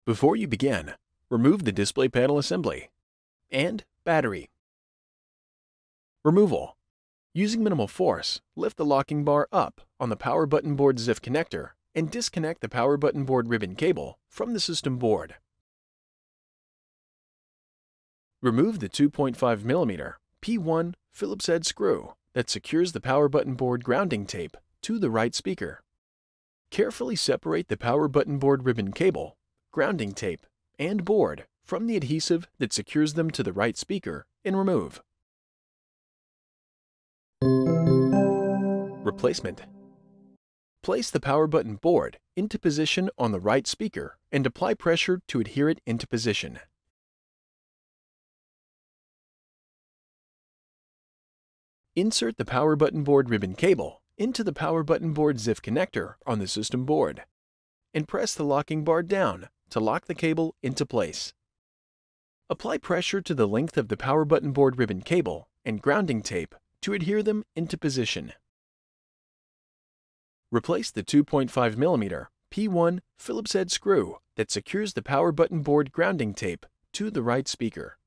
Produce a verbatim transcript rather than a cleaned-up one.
Before you begin, remove the display panel assembly and battery. Removal. Using minimal force, lift the locking bar up on the power button board Z I F connector and disconnect the power button board ribbon cable from the system board. Remove the two point five millimeter P one Phillips head screw that secures the power button board grounding tape to the right speaker. Carefully separate the power button board ribbon cable, grounding tape, and board from the adhesive that secures them to the right speaker and remove. Replacement. Place the power button board into position on the right speaker and apply pressure to adhere it into position. Insert the power button board ribbon cable into the power button board Z I F connector on the system board and press the locking bar down to lock the cable into place. Apply pressure to the length of the power button board ribbon cable and grounding tape to adhere them into position. Replace the two point five millimeter P one Phillips head screw that secures the power button board grounding tape to the right speaker.